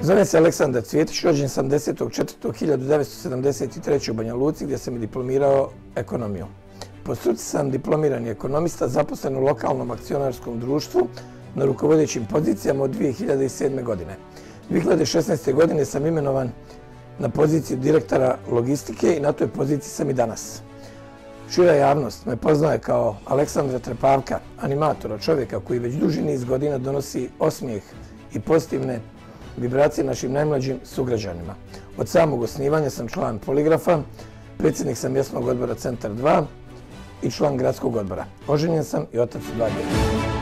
Zovem se Aleksandar Cvjetić, rođen sam 10.4.1973. u Banja Luci gdje sam i diplomirao ekonomiju. Po struci sam diplomirani ekonomista zaposlen u lokalnom akcionarskom društvu na rukovodećim pozicijama od 2007. godine. 2016. godine sam imenovan na poziciju direktora logistike i na toj poziciji sam i danas. Šira javnost me poznaje kao Aleksandra Trepavka, animatora, čovjeka koji već duži niz godina donosi osmijeh i pozitivne vibracije našim najmlađim sugrađanima. Od samog osnivanja sam član Poligrafa, predsjednik sam mjesnog odbora Centar 2 i član gradskog odbora. Oženjen sam i otac dva djece.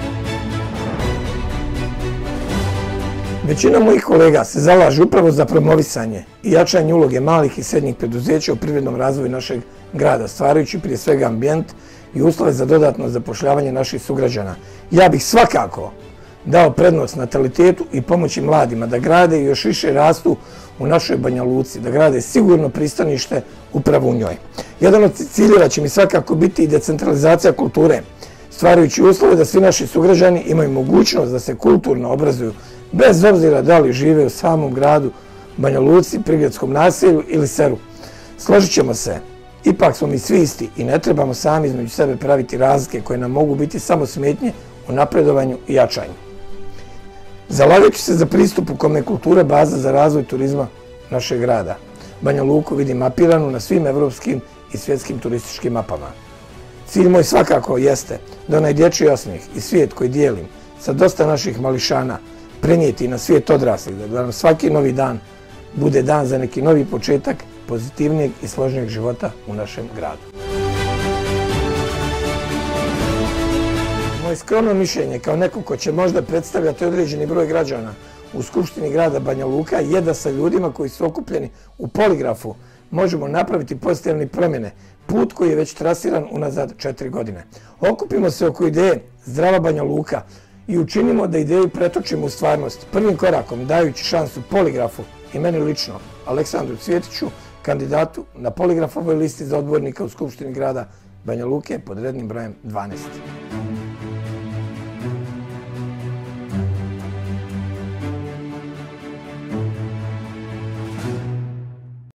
Većina mojih kolega se zalaže upravo za promovisanje i jačanje uloge malih i srednjih preduzeća u privrednom razvoju našeg grada, stvarajući prije svega ambijent i uslove za dodatno zapošljavanje naših sugrađana. Ja bih svakako dao prednost natalitetu i pomoći mladima da grade i još više rastu u našoj Banja Luci, da grade sigurno pristanište upravo u njoj. Jedan od ciljeva će mi svakako biti i decentralizacija kulture, stvarajući uslove da svi naši sugrađani imaju mogućnost da se kulturno obrazuju, bez obzira da li žive u samom gradu Banja Luci, prigradskom naselju ili selu. Složit ćemo se, ipak smo mi svi isti i ne trebamo sami između sebe praviti razlike koje nam mogu biti samo smetnje u napredovanju i jačanju. Zalagajući se za pristup u kome je kultura baza za razvoj turizma našeg grada, Banja Luku vidim mapiranu na svim evropskim i svjetskim turističkim mapama. Cilj moj svakako jeste da onaj dječji osmijeh i svijet koji dijelim sa dosta naših mališana prenijeti na svijet odraslih, da nam svaki novi dan bude dan za neki novi početak pozitivnijeg i složnijeg života u našem gradu. Moje skromno mišljenje kao neko ko će možda predstavljati određeni broj građana u Skupštini grada Banja Luka je da sa ljudima koji su okupljeni u Poligrafu možemo napraviti pozitivne promjene, put koji je već trasiran unazad 4 godine. Okupimo se oko ideje Zdrava Banja Luka i učinimo da ideju pretočimo u stvarnost, prvim korakom dajući šansu Poligrafu i meni lično, Aleksandru Cvjetiću, kandidatu na Poligrafovoj listi za odbornika u Skupštini grada Banja Luke pod rednim brojem 12.